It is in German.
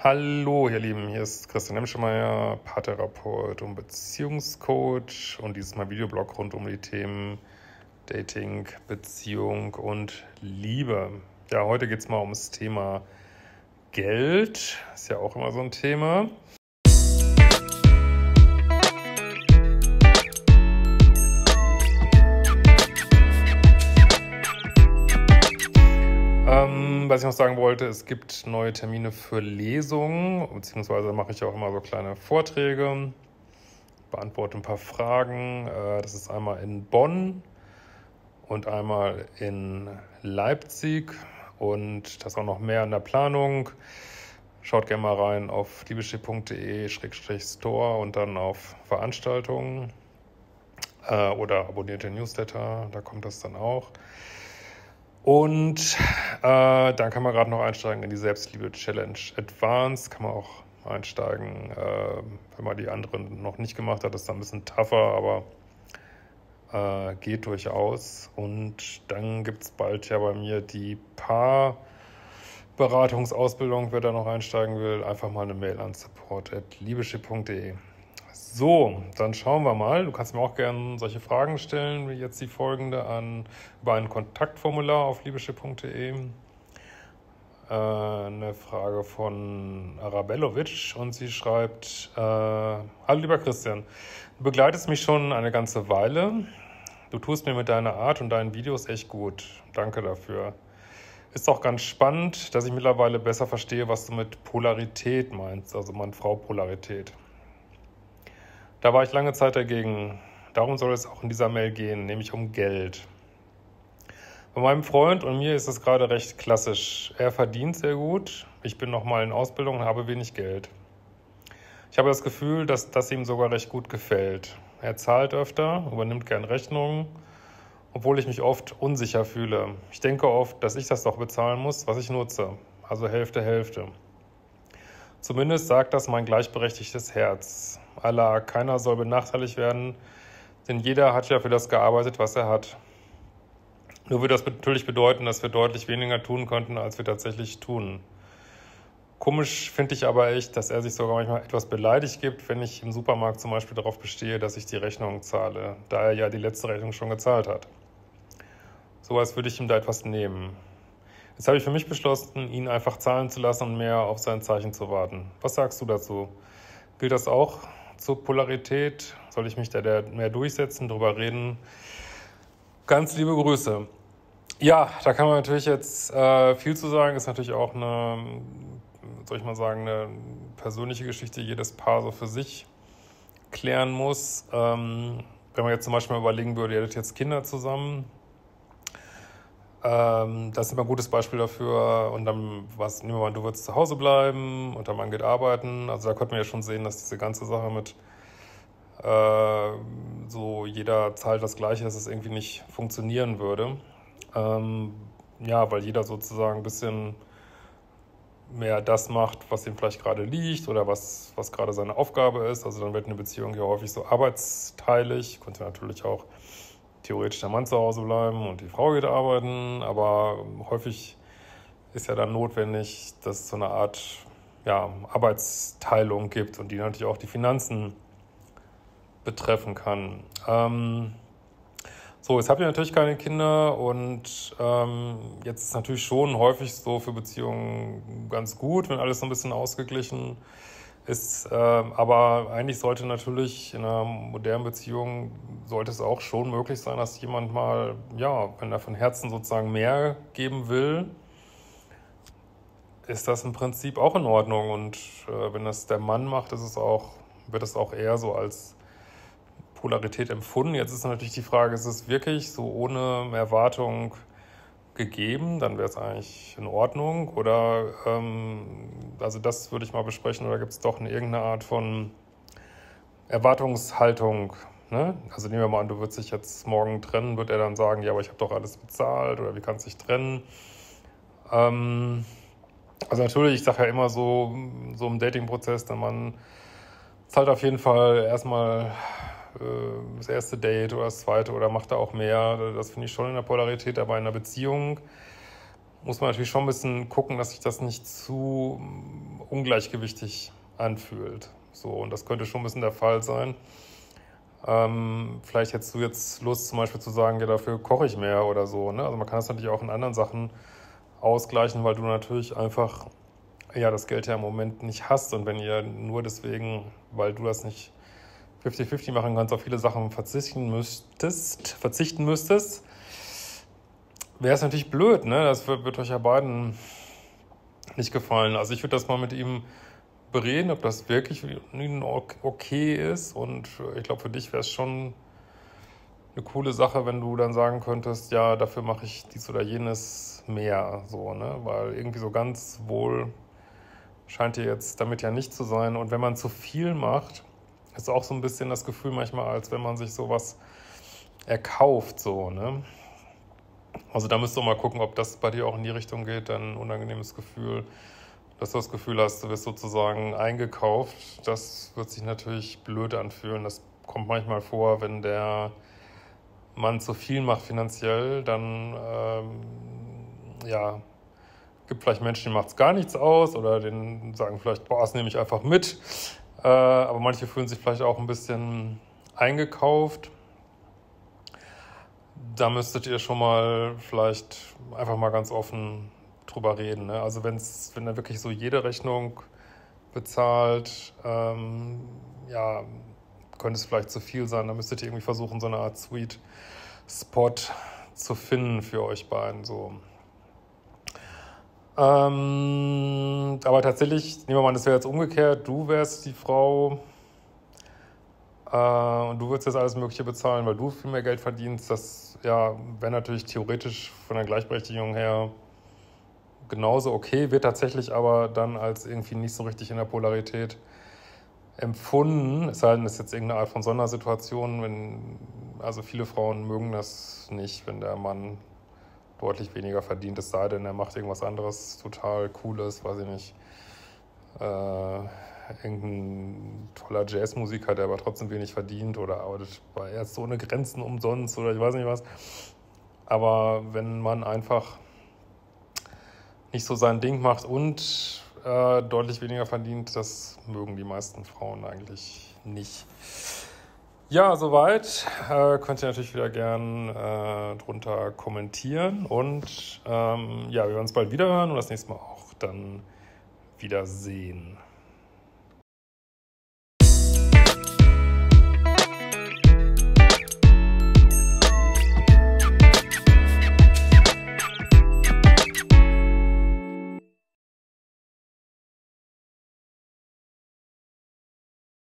Hallo, ihr Lieben, hier ist Christian Hemschemeyer, Paartherapeut und Beziehungscoach und dieses Mal Videoblog rund um die Themen Dating, Beziehung und Liebe. Ja, heute geht es mal ums Thema Geld, ist ja auch immer so ein Thema. Was ich noch sagen wollte, es gibt neue Termine für Lesungen, beziehungsweise mache ich auch immer so kleine Vorträge, beantworte ein paar Fragen. Das ist einmal in Bonn und einmal in Leipzig und das ist auch noch mehr in der Planung. Schaut gerne mal rein auf liebeschiff.de/store und dann auf Veranstaltungen oder abonniert den Newsletter, da kommt das dann auch. Und dann kann man gerade noch einsteigen in die Selbstliebe-Challenge Advanced. Kann man auch einsteigen, wenn man die anderen noch nicht gemacht hat. Das ist dann ein bisschen tougher, aber geht durchaus. Und dann gibt es bald ja bei mir die Paarberatungsausbildung. Wer da noch einsteigen will, einfach mal eine Mail an support@liebeschiff.de. So, dann schauen wir mal. Du kannst mir auch gerne solche Fragen stellen, wie jetzt die folgende, über ein Kontaktformular auf liebeschiff.de. Eine Frage von Arabellovic und sie schreibt: Hallo lieber Christian, du begleitest mich schon eine ganze Weile. Du tust mir mit deiner Art und deinen Videos echt gut. Danke dafür. Ist auch ganz spannend, dass ich mittlerweile besser verstehe, was du mit Polarität meinst, also Mann-Frau-Polarität. Da war ich lange Zeit dagegen. Darum soll es auch in dieser Mail gehen, nämlich um Geld. Bei meinem Freund und mir ist es gerade recht klassisch. Er verdient sehr gut, ich bin noch mal in Ausbildung und habe wenig Geld. Ich habe das Gefühl, dass das ihm sogar recht gut gefällt. Er zahlt öfter, übernimmt gern Rechnungen, obwohl ich mich oft unsicher fühle. Ich denke oft, dass ich das doch bezahlen muss, was ich nutze. Also Hälfte, Hälfte. Zumindest sagt das mein gleichberechtigtes Herz. Allah, keiner soll benachteiligt werden, denn jeder hat ja für das gearbeitet, was er hat. Nur würde das natürlich bedeuten, dass wir deutlich weniger tun könnten, als wir tatsächlich tun. Komisch finde ich aber echt, dass er sich sogar manchmal etwas beleidigt gibt, wenn ich im Supermarkt zum Beispiel darauf bestehe, dass ich die Rechnung zahle, da er ja die letzte Rechnung schon gezahlt hat. So als würde ich ihm da etwas nehmen. Jetzt habe ich für mich beschlossen, ihn einfach zahlen zu lassen und mehr auf sein Zeichen zu warten. Was sagst du dazu? Gilt das auch zur Polarität? Soll ich mich da mehr durchsetzen, drüber reden? Ganz liebe Grüße. Ja, da kann man natürlich jetzt viel zu sagen. Ist natürlich auch eine persönliche Geschichte, die jedes Paar so für sich klären muss. Wenn man jetzt zum Beispiel mal überlegen würde, ihr hättet jetzt Kinder zusammen, das ist immer ein gutes Beispiel dafür. Und dann, nehmen wir mal, du würdest zu Hause bleiben und der Mann geht arbeiten. Also da könnte man ja schon sehen, dass diese ganze Sache mit so jeder zahlt das Gleiche, dass es irgendwie nicht funktionieren würde. Weil jeder sozusagen ein bisschen mehr das macht, was ihm vielleicht gerade liegt oder was gerade seine Aufgabe ist. Also dann wird eine Beziehung ja häufig so arbeitsteilig. Könnte natürlich auch theoretisch der Mann zu Hause bleiben und die Frau geht arbeiten, aber häufig ist ja dann notwendig, dass es so eine Art Arbeitsteilung gibt und die natürlich auch die Finanzen betreffen kann. Jetzt habt ihr natürlich keine Kinder und jetzt ist es natürlich schon häufig so für Beziehungen ganz gut, wenn alles so ein bisschen ausgeglichen ist, aber eigentlich sollte natürlich in einer modernen Beziehung, sollte es auch schon möglich sein, dass jemand mal, wenn er von Herzen sozusagen mehr geben will, ist das im Prinzip auch in Ordnung. Und wenn das der Mann macht, wird es auch eher so als Polarität empfunden. Jetzt ist natürlich die Frage, ist es wirklich so ohne Erwartung gegeben, dann wäre es eigentlich in Ordnung oder also das würde ich mal besprechen, oder gibt es doch irgendeine Art von Erwartungshaltung, ne? Also nehmen wir mal an, du würdest dich jetzt morgen trennen, wird er dann sagen, ja, aber ich habe doch alles bezahlt oder wie kannst du dich trennen? Also natürlich, ich sage ja immer so im Dating-Prozess, der Mann zahlt auf jeden Fall erstmal das erste Date oder das zweite oder macht da auch mehr. Das finde ich schon in der Polarität, aber in einer Beziehung muss man natürlich schon ein bisschen gucken, dass sich das nicht zu ungleichgewichtig anfühlt. So, und das könnte schon ein bisschen der Fall sein. Vielleicht hättest du jetzt Lust, zum Beispiel zu sagen, ja, dafür koche ich mehr oder so. Ne? Also man kann das natürlich auch in anderen Sachen ausgleichen, weil du natürlich einfach ja das Geld ja im Moment nicht hast. Und wenn ihr nur deswegen, weil du das nicht 50-50 machen kannst, auf viele Sachen verzichten müsstest, wäre es natürlich blöd, ne? Das wird euch ja beiden nicht gefallen. Also ich würde das mal mit ihm bereden, ob das wirklich für ihn okay ist. Und ich glaube, für dich wäre es schon eine coole Sache, wenn du dann sagen könntest, ja, dafür mache ich dies oder jenes mehr, so, ne? Weil irgendwie so ganz wohl scheint dir jetzt damit ja nicht zu sein. Und wenn man zu viel macht, ist auch so ein bisschen das Gefühl manchmal, als wenn man sich sowas erkauft, so, ne? Also da müsst ihr mal gucken, ob das bei dir auch in die Richtung geht, ein unangenehmes Gefühl, dass du das Gefühl hast, du wirst sozusagen eingekauft. Das wird sich natürlich blöd anfühlen. Das kommt manchmal vor, wenn der Mann zu viel macht finanziell, dann ja, gibt vielleicht Menschen, denen macht es gar nichts aus oder denen sagen vielleicht, boah, das nehme ich einfach mit. Aber manche fühlen sich vielleicht auch ein bisschen eingekauft. Da müsstet ihr schon mal vielleicht einfach mal ganz offen drüber reden. Ne? Also wenn er wirklich so jede Rechnung bezahlt, ja, könnte es vielleicht zu viel sein. Da müsstet ihr irgendwie versuchen, so eine Art Sweet Spot zu finden für euch beiden. So. Aber tatsächlich, nehmen wir mal an, das wäre jetzt umgekehrt, du wärst die Frau und du würdest jetzt alles Mögliche bezahlen, weil du viel mehr Geld verdienst. Das ja, wäre natürlich theoretisch von der Gleichberechtigung her genauso okay, wird tatsächlich aber dann als irgendwie nicht so richtig in der Polarität empfunden. Es sei denn, es ist jetzt irgendeine Art von Sondersituation, also viele Frauen mögen das nicht, wenn der Mann deutlich weniger verdient, es sei denn, er macht irgendwas anderes total Cooles, weiß ich nicht, irgendein toller Jazzmusiker, der aber trotzdem wenig verdient oder arbeitet bei Ärzte ohne Grenzen umsonst oder ich weiß nicht was. Aber wenn man einfach nicht so sein Ding macht und deutlich weniger verdient, das mögen die meisten Frauen eigentlich nicht. Ja, soweit. Könnt ihr natürlich wieder gern drunter kommentieren und ja, wir werden uns bald wieder hören und das nächste Mal auch dann wiedersehen.